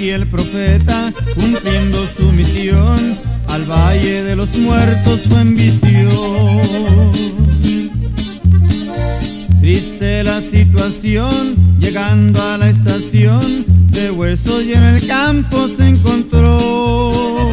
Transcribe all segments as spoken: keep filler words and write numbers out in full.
fiel profeta, cumpliendo su misión, al valle de los muertos fue en visión. Triste la situación, llegando a la estación de huesos y en el campo se encontró.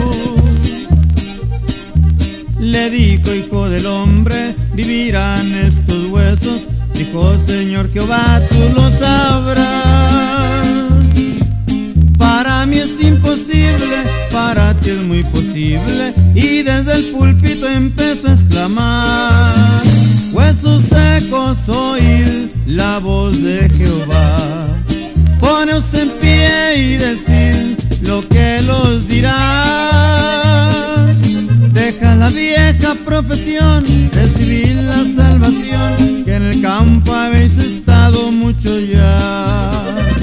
Le dijo: hijo del hombre, ¿vivirán estos huesos? Dijo: Señor Jehová, tú lo sabrás. Para mí es imposible, para ti es muy posible. Y desde el púlpito empezó a exclamar: huesos secos, oíd la voz de Jehová. Poneos en pie y decid lo que los dirá. Deja la vieja profesión, recibid la salvación, que en el campo habéis estado mucho ya.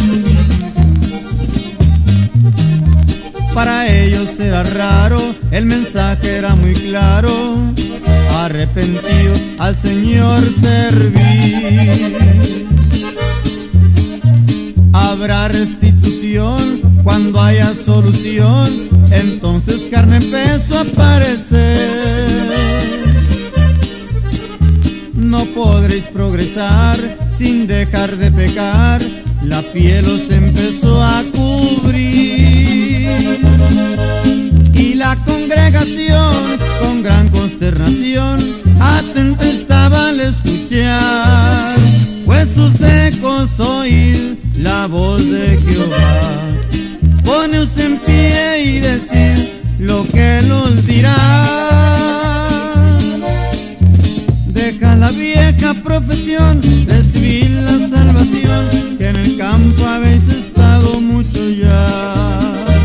Para ellos era raro, el mensaje era muy claro: arrepentido al Señor servir. Habrá restitución cuando haya solución. Entonces carne empezó a aparecer. No podréis progresar sin dejar de pecar. La piel os empezó a cubrir. Y la congregación con gran consternación atenta estaba al escuchar: huesos secos, oíd la voz de Jehová. Poneos en pie y decid lo que los dirá. Deja la vieja profesión, recibid la salvación, que en el campo habéis estado mucho ya.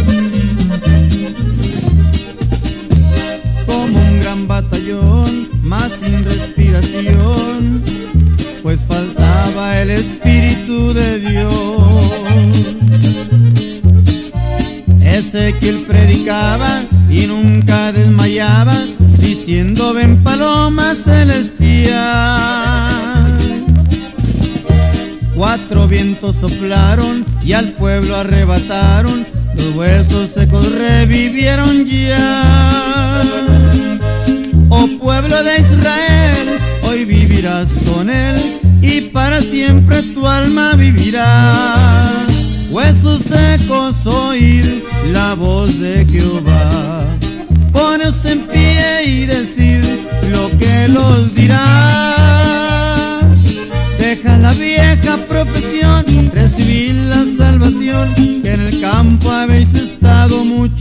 Como un gran batallón, más sin respiración, pues faltaba el Espíritu de Dios. Ezequiel predicaba y nunca desmayaba, diciendo: ven paloma celestial. Cuatro vientos soplaron y al pueblo arrebataron, los huesos secos revivieron ya. Oh pueblo de Israel, hoy vivirás con él y para siempre tu alma vivirá. Huesos secos, oíd la voz de Jehová. Poneos en pie y decid lo que los dirá. Deja la vieja profesión, recibid la salvación, que en el campo habéis estado mucho